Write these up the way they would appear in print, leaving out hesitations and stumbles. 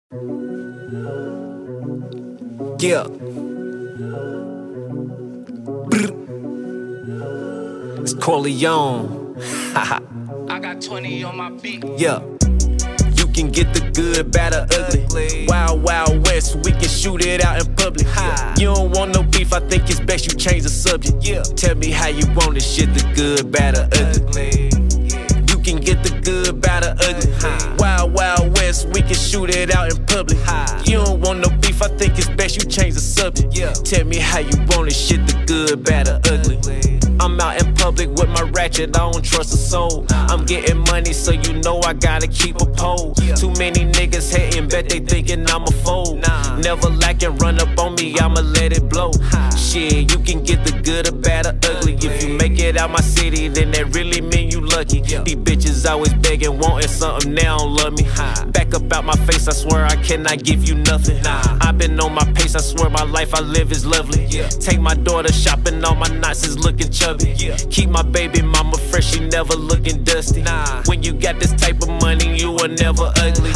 Yeah. It's Corleone. I got 20 on my beat. Yeah. You can get the good, bad, or ugly. Wild, wild west, we can shoot it out in public. You don't want no beef, I think it's best you change the subject. Tell me how you want this shit, the good, bad, or ugly. You can get the good, bad, or ugly. Wild, wild west, we can shoot it out in public. You don't want no beef, I think it's best you change the subject. Tell me how you want this shit, the good, bad, or ugly. I'm out in public with my ratchet, I don't trust a soul. I'm getting money, so you know I gotta keep a pole. Too many niggas hating, bet they thinking I'm a fool. Never lacking, run up on me, I'ma let it blow. Shit, you can get the good or bad or ugly. If you make it out my city, then that really mean you lucky. These bitches always begging, wanting something, they don't love me. Back up out my face, I swear I cannot give you nothing. I've been on my pace, I swear my life I live is lovely. Take my daughter shopping, all my knots is looking chubby. Keep my baby mama fresh, she never looking dusty. When you got this type of money, you are never ugly.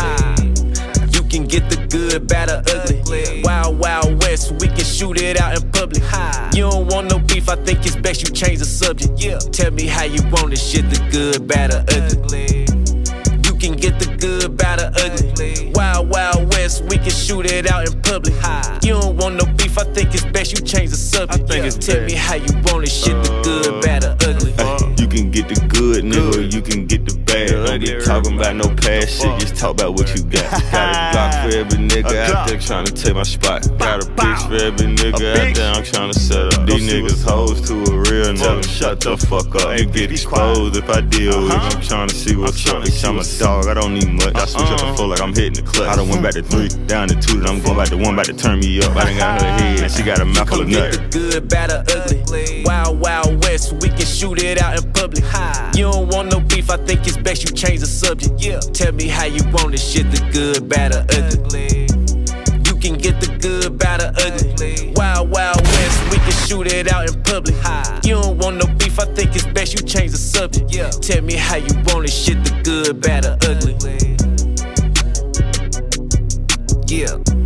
You can get the good, bad, or ugly. Wild, wild west, we can shoot it out in public. You don't want no beef, I think it's best you change the subject. Tell me how you want this shit, the good, bad, or ugly. You can get the good, bad, or ugly. Wild, wild west, we can shoot it out in public. You don't want no beef, I think it's best you change the subject. Tell me how you want this shit, the good, bad, or ugly. You can get the good, nigga, you can get the bad. Don't be talking about no past shit, just talk about what you got. Got a Glock for every nigga out there trying to take my spot. Got a bitch for every nigga out there, I'm trying to set up. These niggas hoes to a real nigga. Shut the fuck up, you get exposed if I deal with you. I'm trying to see what's up, bitch, I'm a dog, I don't need much. I switch up the flow like I'm hitting the clutch. I done went back to 3, down to 2, then I'm going back to 1, about to turn me up. I done got her head, and she got a mouth full of nuts. The good, bad, or ugly. Wild, wild west, we can shoot it out in public. You don't want no beef, I think it's best you change the subject. Tell me how you want this shit, the good, bad, or ugly. You can get the good, bad, or ugly. Wild, wild west, we can shoot it out in public. You don't want no beef, I think it's best you change the subject. Tell me how you want this shit, the good, bad, or ugly. Yeah.